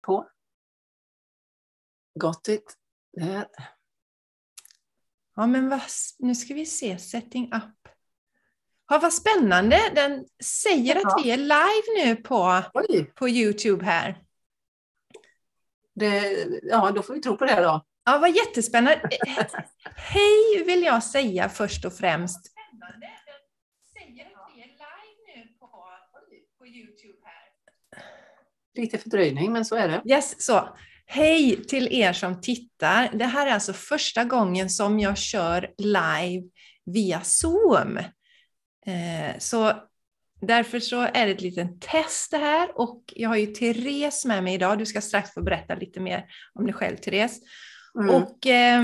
på. Got it. Där. Ja, men nu ska vi se. Setting up. Ja, vad spännande. Den säger att vi är live nu på YouTube här. Då får vi tro på det då. Ja, vad jättespännande. Hej vill jag säga först och främst. Spännande. Den säger att vi är live nu på YouTube här. Lite fördröjning, men så är det. Yes, så. Hej till er som tittar. Det här är alltså första gången som jag kör live via Zoom. Så därför så är det ett litet test det här. Och jag har ju Therese med mig idag. Du ska strax få berätta lite mer om dig själv, Therese. Och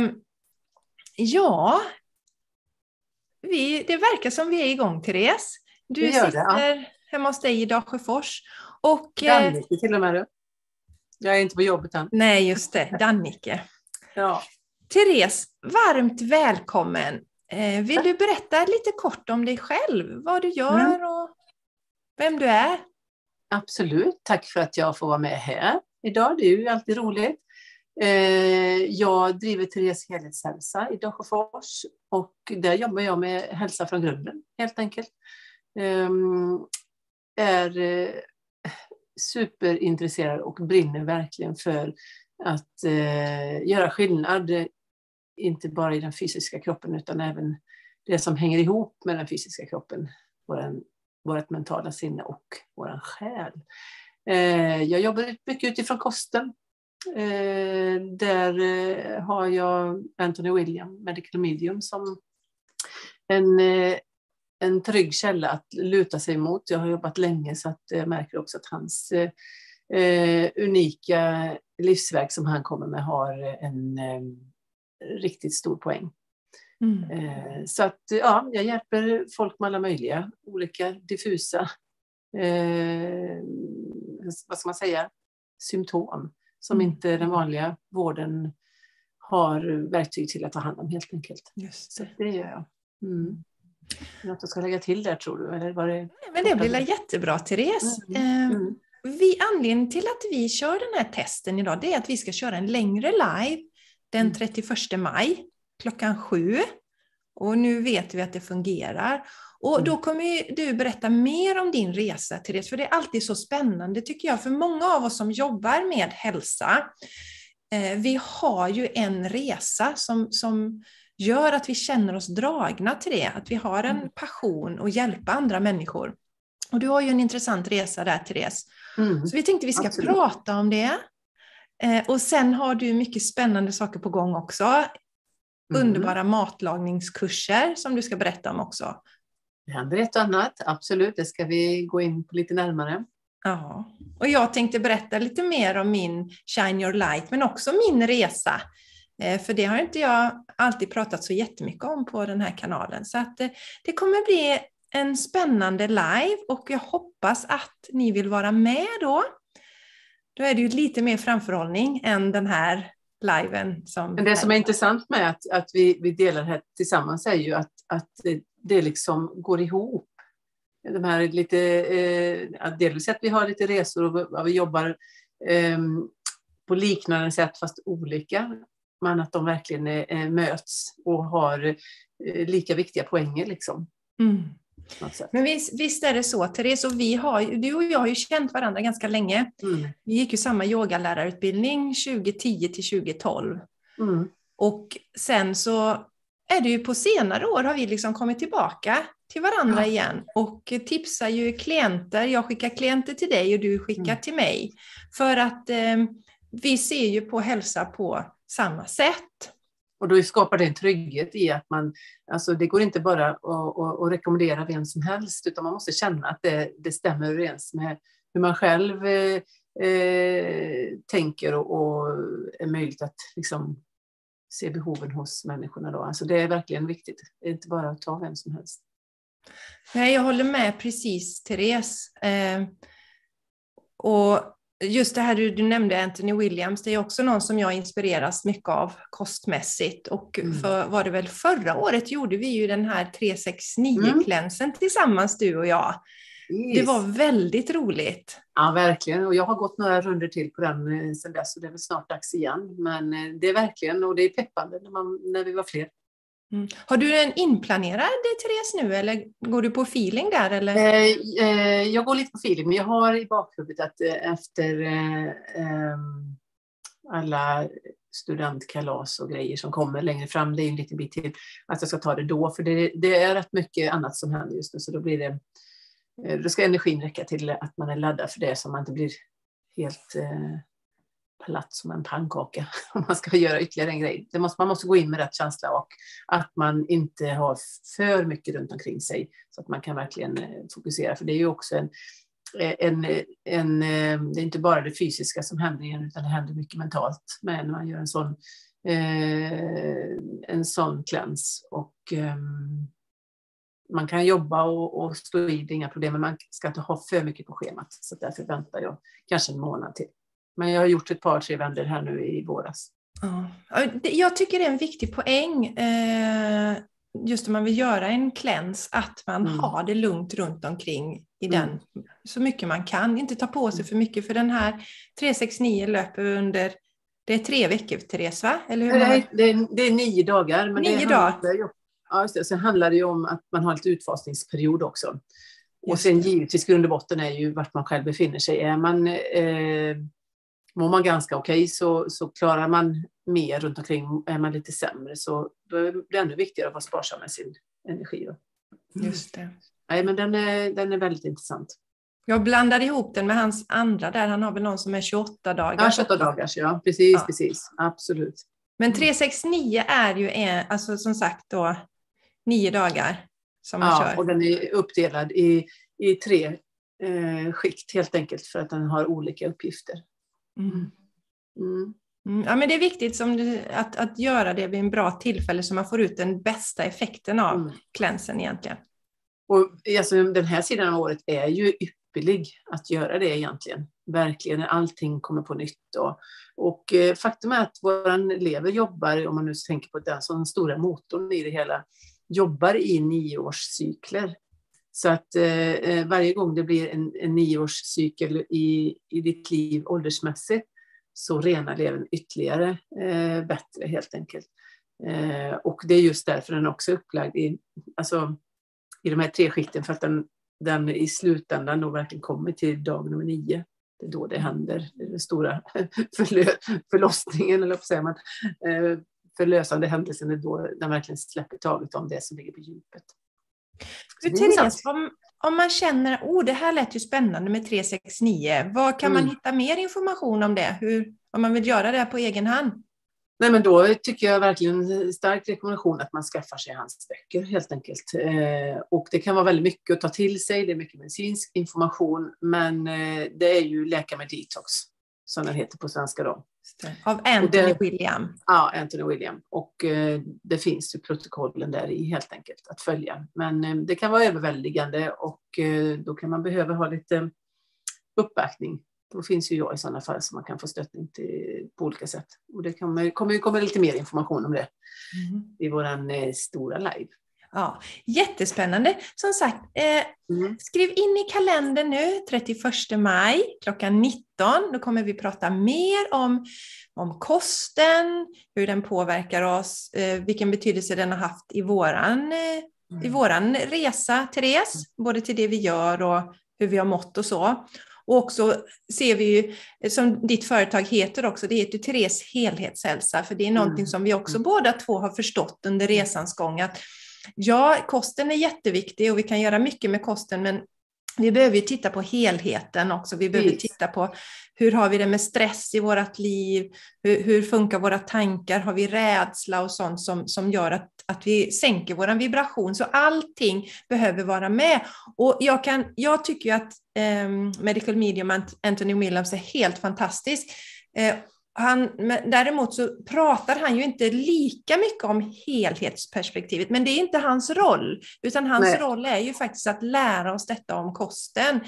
det verkar som vi är igång, Therese. Du sitter hemma hos dig i Dalsjöfors. Och Dannike till och med du. Jag är inte på jobbet än. Nej, just det. Dannike. Ja. Therese, varmt välkommen. Vill du berätta lite kort om dig själv? Vad du gör och vem du är? Absolut. Tack för att jag får vara med här idag. Det är ju alltid roligt. Jag driver Therese helhetshälsa i Dalsjöfors. Och där jobbar jag med hälsa från grunden, helt enkelt. Är superintresserad och brinner verkligen för att göra skillnad. Inte bara i den fysiska kroppen utan även det som hänger ihop med den fysiska kroppen. Vårt mentala sinne och vår själ. Jag jobbar mycket utifrån kosten. Där har jag Anthony William, Medical Medium, som en trygg källa att luta sig mot. Jag har jobbat länge så att jag märker också att hans unika livsverk som han kommer med har en riktigt stor poäng. Så att jag hjälper folk med alla möjliga olika diffusa vad ska man säga, symptom som inte den vanliga vården har verktyg till att ta hand om, helt enkelt. Just det. Så det gör jag. Något jag ska lägga till där, tror du? Eller var det... Men det blir jättebra, Therese. Anledningen till att vi kör den här testen idag, det är att vi ska köra en längre live den 31 maj klockan 7. Och nu vet vi att det fungerar. Och då kommer du berätta mer om din resa, Therese. För det är alltid så spännande, tycker jag. För många av oss som jobbar med hälsa, vi har ju en resa som gör att vi känner oss dragna till det. Att vi har en passion att hjälpa andra människor. Och du har ju en intressant resa där, Therese. Så vi tänkte vi ska prata om det. Och sen har du mycket spännande saker på gång också. Underbara matlagningskurser som du ska berätta om också. Det händer ett och annat, absolut. Det ska vi gå in på lite närmare. Ja, och jag tänkte berätta lite mer om min Shine Your Light, men också min resa. För det har inte jag alltid pratat så jättemycket om på den här kanalen. Så att det kommer bli en spännande live och jag hoppas att ni vill vara med då. Då är det ju lite mer framförhållning än den här liven. Men det som är intressant med att vi delar det här tillsammans är ju att det liksom går ihop. De här lite, delvis att vi har lite resor och vi jobbar på liknande sätt fast olika. Men att de verkligen möts och har lika viktiga poänger liksom. Men visst är det så, Therese, och du och jag har ju känt varandra ganska länge. Vi gick ju samma yogalärarutbildning 2010 till 2012. Och sen så är det ju på senare år har vi liksom kommit tillbaka till varandra igen och tipsar ju klienter. Jag skickar klienter till dig och du skickar till mig. För att vi ser ju på hälsa på samma sätt. Och då skapar det en trygghet i att alltså det går inte bara att rekommendera vem som helst, utan man måste känna att det stämmer överens med hur man själv tänker och är möjligt att liksom se behoven hos människorna då. Alltså det är verkligen viktigt. Det är inte bara att ta vem som helst. Nej, jag håller med precis, Therese. Och just det här du nämnde, Anthony Williams, det är också någon som jag inspireras mycket av kostmässigt. Och var det väl förra året gjorde vi ju den här 369-klänsen tillsammans, du och jag. Det var väldigt roligt. Ja, verkligen. Och jag har gått några runder till på den sedan dess, så det är väl snart dags igen. Men det är verkligen, och det är peppande när vi var fler. Har du en inplanerad Therese nu, eller går du på feeling där? Eller? Jag går lite på feeling, men jag har i bakhuvudet att efter alla studentkalas och grejer som kommer längre fram, det är en liten bit till, att jag ska ta det då. För det är rätt mycket annat som händer just nu, så då blir det, då ska energin räcka till att man är laddad för det, så man inte blir helt platt som en pannkaka om man ska göra ytterligare en grej. Man måste gå in med rätt känsla, och att man inte har för mycket runt omkring sig, så att man kan verkligen fokusera. För det är ju också det är inte bara det fysiska som händer igen, utan det händer mycket mentalt med när man gör en sån cleanse. Och man kan jobba och stå i, det är inga problem, men man ska inte ha för mycket på schemat. Så därför väntar jag kanske en månad till. Men jag har gjort ett par, 3 vändor här nu i våras. Ja. Jag tycker det är en viktig poäng, just om man vill göra en cleanse, att man har det lugnt runt omkring i den, så mycket man kan. Inte ta på sig för mycket, för den här 369 löper under, det är 3 veckor, Therese, va? Eller hur? Det är 9 dagar. Men 9 dagar? Ja, just det. Sen handlar det ju om att man har lite utfasningsperiod också. Och sen givetvis grund och botten är ju vart man själv befinner sig. Mår man ganska okej, så klarar man mer runt omkring. Är man lite sämre, så då är det ännu viktigare att vara sparsam med sin energi. Just det. Nej, men den är väldigt intressant. Jag blandade ihop den med hans andra där. Han har väl någon som är 28 dagar. Ja, 28 dagars, ja. Precis. Absolut. Men 369 är ju alltså som sagt då 9 dagar som man kör. Och den är uppdelad i 3 skikt helt enkelt, för att den har olika uppgifter. Ja, men det är viktigt att göra det vid en bra tillfälle, så man får ut den bästa effekten av cleansen egentligen. Och alltså, den här sidan av året är ju ypperlig att göra det egentligen. Verkligen, när allting kommer på nytt. Och faktum är att våran lever jobbar, om man nu tänker på den som stora motorn i det hela, jobbar i 9-årscykler. Så att varje gång det blir en 9-årscykel i ditt liv åldersmässigt, så renar levern ytterligare bättre helt enkelt. Och det är just därför den också är upplagd i de här 3 skikten, för att den i slutändan då verkligen kommer till dag nummer 9. Det är då det händer, den stora förlossningen, eller vad säger man, förlösande händelsen, är då den verkligen släpper taget om det som ligger på djupet. Therese, om man känner, det här lät ju spännande med 369, vad kan man hitta mer information om det? Om man vill göra det på egen hand? Nej, men då tycker jag verkligen stark rekommendation att man skaffar sig hans böcker helt enkelt. Och det kan vara väldigt mycket att ta till sig, det är mycket medicinsk information, men det är ju Läka med detox, som den heter på svenska då. Av Anthony William. Ja, Anthony William. Och det finns ju protokollen där i helt enkelt att följa. Men det kan vara överväldigande, och då kan man behöva ha lite uppbackning. Då finns ju jag i sådana fall som man kan få stöttning till på olika sätt. Och det kommer lite mer information om det i våran stora live. Ja, jättespännande. Som sagt, skriv in i kalendern nu, 31 maj klockan 19. Då kommer vi prata mer om kosten, hur den påverkar oss, vilken betydelse den har haft i våran resa, Therese. Både till det vi gör och hur vi har mått och så. Och också ser vi ju, som ditt företag heter också, det heter Therese helhetshälsa. För det är någonting som vi också båda två har förstått under resans gång. Att ja, kosten är jätteviktig och vi kan göra mycket med kosten, men vi behöver ju titta på helheten också. Vi behöver titta på hur har vi det med stress i vårt liv, hur funkar våra tankar, har vi rädsla och sånt som gör att vi sänker vår vibration. Så allting behöver vara med. Och jag tycker ju att Medical Medium Anthony Williams är helt fantastisk. Däremot så pratar han ju inte lika mycket om helhetsperspektivet, men det är inte hans roll, utan hans roll är ju faktiskt att lära oss detta om kosten.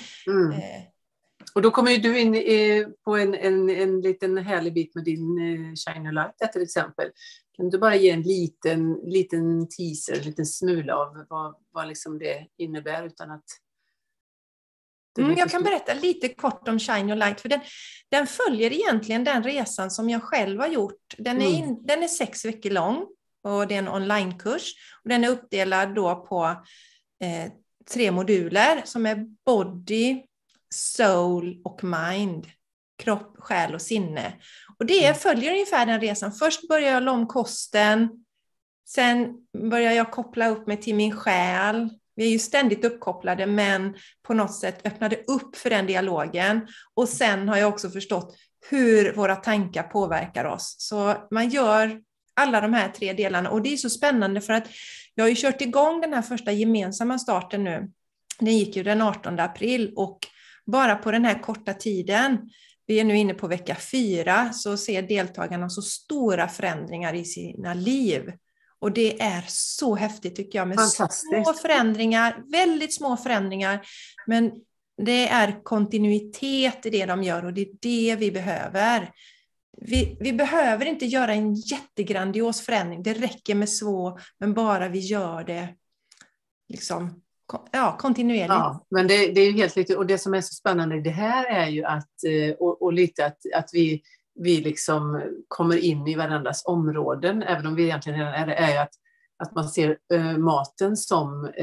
Och då kommer ju du in på en liten härlig bit med din Shine Light till exempel. Kan du bara ge en liten teaser, en liten smula av vad liksom det innebär, utan att Jag kan berätta lite kort om Shine Your Light, för den följer egentligen den resan som jag själv har gjort. Den är 6 veckor lång och det är en onlinekurs. Och den är uppdelad då på 3 moduler som är body, soul och mind. Kropp, själ och sinne. Och det följer ungefär den resan. Först börjar jag om kosten. Sen börjar jag koppla upp mig till min själ. Vi är ju ständigt uppkopplade, men på något sätt öppnade upp för den dialogen. Och sen har jag också förstått hur våra tankar påverkar oss. Så man gör alla de här 3 delarna. Och det är så spännande för att jag har ju kört igång den här första gemensamma starten nu. Den gick ju den 18 april och bara på den här korta tiden, vi är nu inne på vecka 4, så ser deltagarna så stora förändringar i sina liv. Och det är så häftigt tycker jag, med små förändringar, väldigt små förändringar. Men det är kontinuitet i det de gör och det är det vi behöver. Vi behöver inte göra en jättegrandios förändring. Det räcker med men bara vi gör det liksom, kontinuerligt. Ja, men det är ju helt riktigt. Och det som är så spännande i det här är ju att, och lite att vi liksom kommer in i varandras områden, även om vi egentligen redan är ju att man ser maten som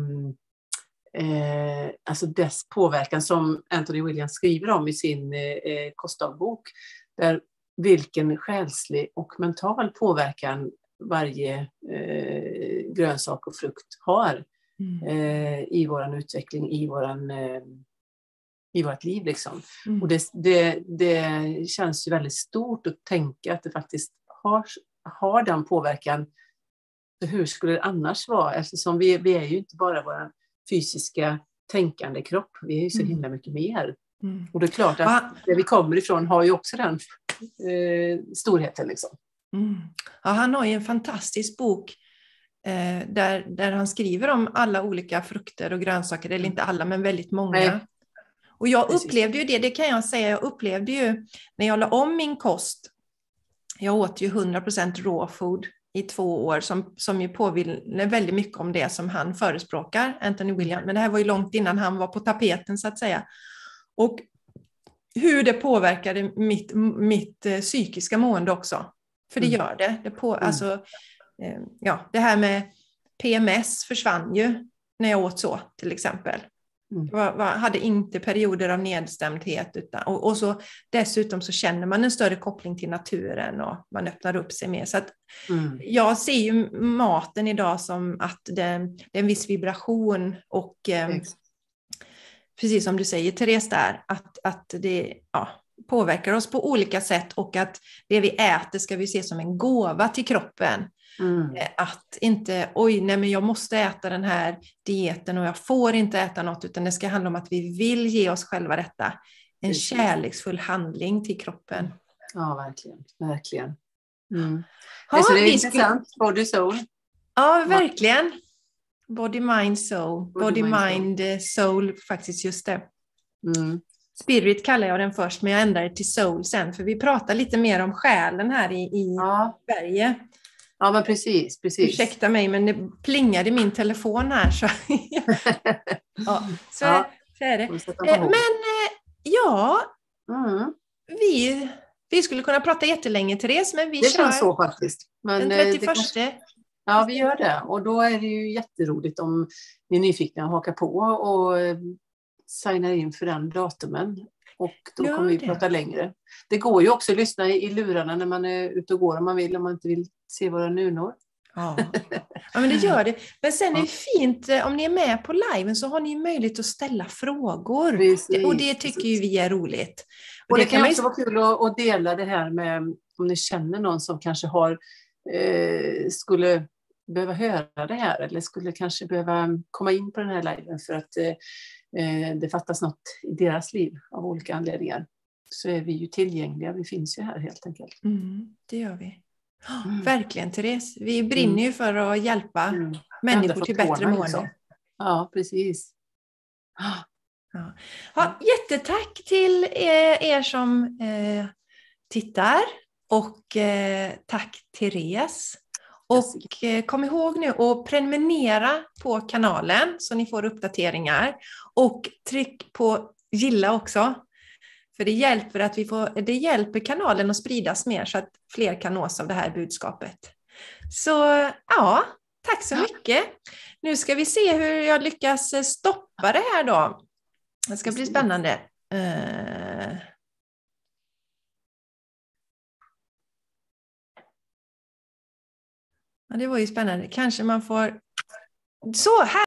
alltså dess påverkan, som Anthony Williams skriver om i sin kostdagbok, där vilken själslig och mental påverkan varje grönsak och frukt har i våran utveckling, i vårt liv liksom. Och det känns ju väldigt stort att tänka att det faktiskt har den påverkan. Hur skulle det annars vara? Eftersom vi är ju inte bara vår fysiska tänkande kropp, vi är ju så himla mycket mer. Och det är klart att det vi kommer ifrån har ju också den storheten liksom. Ja, han har ju en fantastisk bok där han skriver om alla olika frukter och grönsaker, eller inte alla men väldigt många. Nej. Och jag upplevde ju det kan jag säga, jag upplevde ju när jag la om min kost, jag åt ju 100% raw food i 2 år som ju påminner väldigt mycket om det som han förespråkar, Anthony Williams, men det här var ju långt innan han var på tapeten så att säga. Och hur det påverkade mitt psykiska mående också, för det gör det. Alltså, det här med PMS försvann ju när jag åt så till exempel. Hade inte perioder av nedstämdhet och så dessutom så känner man en större koppling till naturen och man öppnar upp sig mer. Så att jag ser ju maten idag som att det är en viss vibration och precis som du säger Therese där, att det påverkar oss på olika sätt och att det vi äter ska vi se som en gåva till kroppen. Att inte, men jag måste äta den här dieten och jag får inte äta något, utan det ska handla om att vi vill ge oss själva detta. En kärleksfull handling till kroppen. Ja, verkligen. Så det är intressant, body soul. Ja, verkligen. Body, mind, soul. Body, mind, soul, faktiskt just det. Spirit kallar jag den först, men jag ändrar det till soul sen, för vi pratar lite mer om själen här i Sverige. Ja, men precis. Ursäkta mig, men det plingade i min telefon här. Så, så är det. Vi skulle kunna prata jättelänge, Therese, men vi det kör känns så faktiskt. Men den 31. Ja, vi gör det. Och då är det ju jätteroligt om ni är nyfikna att haka på och signa in för den datumen. Och då kommer vi prata längre. Det går ju också att lyssna i lurarna när man är ute och går om man inte vill se våra nunor. Ja, men det gör det. Men sen är det fint, om ni är med på liven så har ni möjlighet att ställa frågor. Precis, och det tycker ju vi är roligt. Och det kan också vara kul att dela det här med, om ni känner någon som kanske skulle behöva höra det här, eller skulle kanske behöva komma in på den här liven för att det fattas något i deras liv av olika anledningar, så är vi ju tillgängliga. Vi finns ju här helt enkelt. Det gör vi. Verkligen, Therese. Vi brinner ju för att hjälpa människor till bättre mående. Liksom. Ja, precis. Jättetack till er som tittar och tack Therese. Och kom ihåg nu att prenumerera på kanalen så ni får uppdateringar. Och tryck på gilla också. För det hjälper kanalen att spridas mer så att fler kan nås av det här budskapet. Så ja, tack så mycket. Nu ska vi se hur jag lyckas stoppa det här då. Det ska bli spännande. Ja, det var ju spännande. Kanske man får... Så här!